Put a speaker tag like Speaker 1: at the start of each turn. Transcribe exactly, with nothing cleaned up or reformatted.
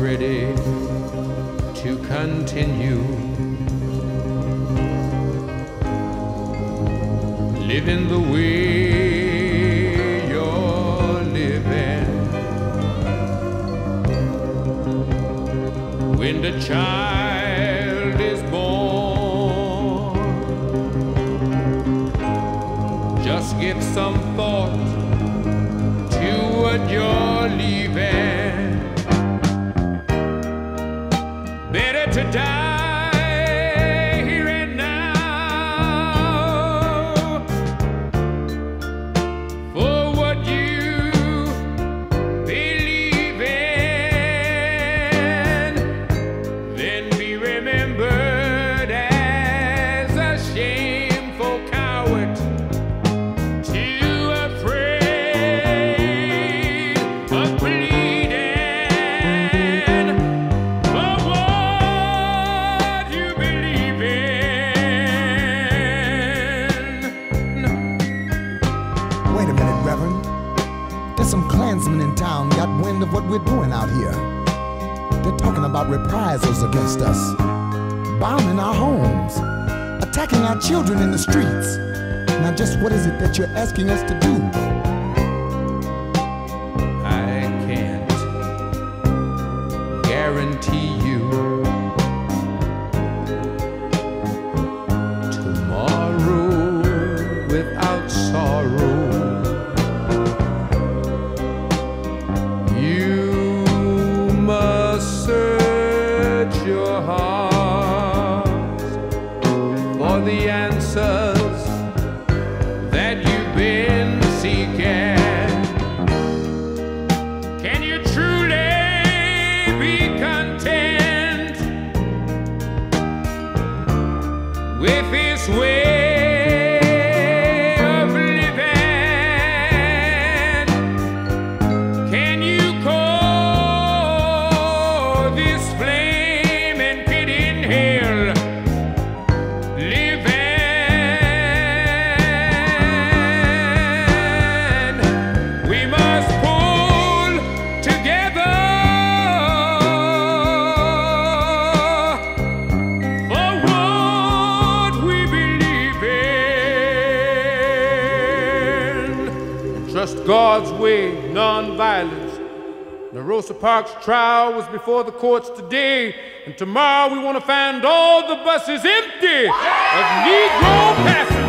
Speaker 1: ready to continue living the way you're living. When the child is born, just give some thought to what you're leaving. Better to die here and now for what you believe in, than be remembered as a shameful coward, too afraid of bleeding for what you believe in.
Speaker 2: Wait a minute, Reverend. There's some Klansmen in town got wind of what we're doing out here. They're talking about reprisals against us, bombing our homes, attacking our children in the streets. Now just what is it that you're asking us to do?
Speaker 1: I can't guarantee you tomorrow without sorrow. You must search your heart for the answers that you've been seeking. Can you truly be content with this way of living? Can you call this flaming pit in hell living? We must pull together for what we believe in. Trust God's way, non-violence. The Rosa Parks trial was before the courts today, and tomorrow we want to find all the buses empty of Negro passengers.